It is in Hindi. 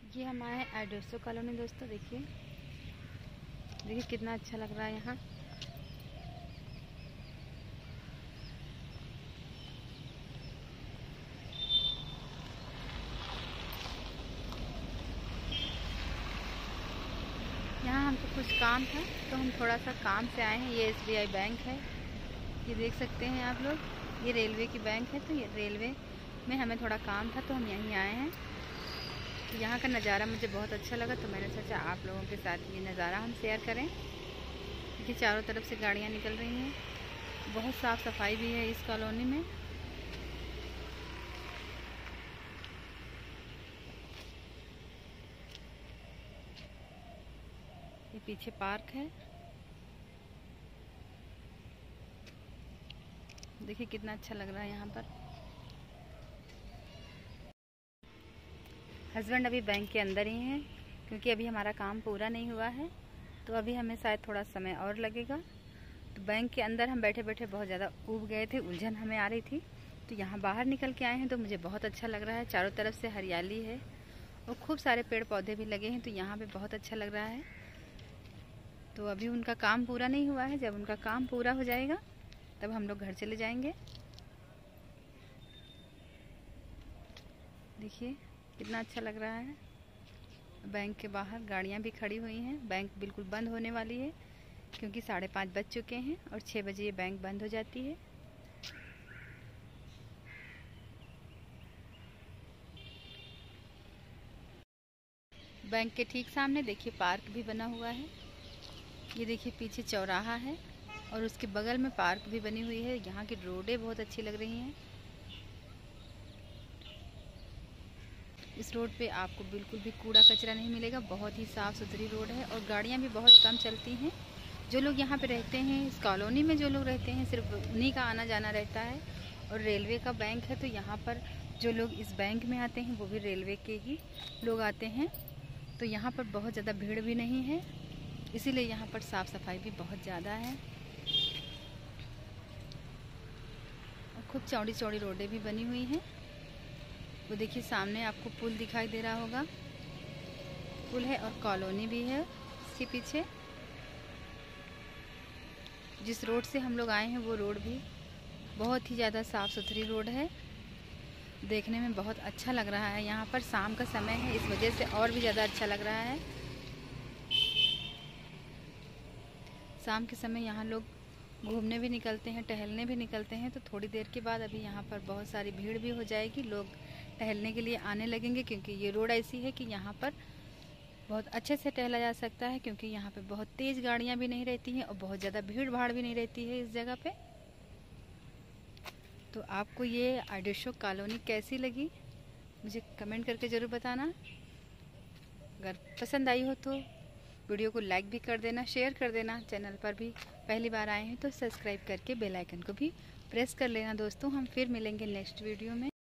ये हम आए हैं एडोसो कॉलोनी दोस्तों। देखिए देखिए कितना अच्छा लग रहा है यहाँ। यहाँ हमको कुछ काम था तो हम थोड़ा सा काम से आए हैं। ये SBI बैंक है, ये देख सकते हैं आप लोग। ये रेलवे की बैंक है, तो ये रेलवे में हमें थोड़ा काम था तो हम यहीं आए हैं। तो यहाँ का नज़ारा मुझे बहुत अच्छा लगा तो मैंने सोचा आप लोगों के साथ ये नज़ारा हम शेयर करें। देखिए चारों तरफ से गाड़ियाँ निकल रही हैं, बहुत साफ़ सफाई भी है इस कॉलोनी में। ये पीछे पार्क है, देखिए कितना अच्छा लग रहा है यहाँ पर। हस्बैंड अभी बैंक के अंदर ही हैं क्योंकि अभी हमारा काम पूरा नहीं हुआ है, तो अभी हमें शायद थोड़ा समय और लगेगा। तो बैंक के अंदर हम बैठे बैठे बहुत ज़्यादा ऊब गए थे, उलझन हमें आ रही थी। तो यहाँ बाहर निकल के आए हैं तो मुझे बहुत अच्छा लग रहा है। चारों तरफ से हरियाली है और खूब सारे पेड़ पौधे भी लगे हैं, तो यहाँ पे बहुत अच्छा लग रहा है। तो अभी उनका काम पूरा नहीं हुआ है, जब उनका काम पूरा हो जाएगा तब हम लोग घर चले जाएंगे। देखिए कितना अच्छा लग रहा है। बैंक के बाहर गाड़ियाँ भी खड़ी हुई हैं। बैंक बिल्कुल बंद होने वाली है क्योंकि 5:30 बज चुके हैं और 6 बजे ये बैंक बंद हो जाती है। बैंक के ठीक सामने देखिए पार्क भी बना हुआ है। ये देखिए पीछे चौराहा है और उसके बगल में पार्क भी बनी हुई है। यहाँ की रोडें बहुत अच्छी लग रही हैं। इस रोड पे आपको बिल्कुल भी कूड़ा कचरा नहीं मिलेगा, बहुत ही साफ़ सुथरी रोड है और गाड़ियाँ भी बहुत कम चलती हैं। जो लोग यहाँ पे रहते हैं, इस कॉलोनी में जो लोग रहते हैं, सिर्फ उन्हीं का आना जाना रहता है। और रेलवे का बैंक है तो यहाँ पर जो लोग इस बैंक में आते हैं वो भी रेलवे के ही लोग आते हैं। तो यहाँ पर बहुत ज़्यादा भीड़ भी नहीं है, इसीलिए यहाँ पर साफ़ सफाई भी बहुत ज़्यादा है और खूब चौड़ी चौड़ी रोडें भी बनी हुई हैं। वो देखिए सामने आपको पुल दिखाई दे रहा होगा, पुल है और कॉलोनी भी है इसके पीछे। जिस रोड से हम लोग आए हैं वो रोड भी बहुत ही ज़्यादा साफ़ सुथरी रोड है, देखने में बहुत अच्छा लग रहा है। यहाँ पर शाम का समय है, इस वजह से और भी ज़्यादा अच्छा लग रहा है। शाम के समय यहाँ लोग घूमने भी निकलते हैं, टहलने भी निकलते हैं। तो थोड़ी देर के बाद अभी यहाँ पर बहुत सारी भीड़ भी हो जाएगी, लोग टहलने के लिए आने लगेंगे क्योंकि ये रोड ऐसी है कि यहाँ पर बहुत अच्छे से टहला जा सकता है क्योंकि यहाँ पे बहुत तेज़ गाड़ियाँ भी नहीं रहती हैं और बहुत ज़्यादा भीड़ भाड़ भी नहीं रहती है इस जगह पे। तो आपको ये एडोसो कॉलोनी कैसी लगी मुझे कमेंट करके ज़रूर बताना। अगर पसंद आई हो तो वीडियो को लाइक भी कर देना, शेयर कर देना। चैनल पर भी पहली बार आए हैं तो सब्सक्राइब करके बेल आइकन को भी प्रेस कर लेना दोस्तों। हम फिर मिलेंगे नेक्स्ट वीडियो में।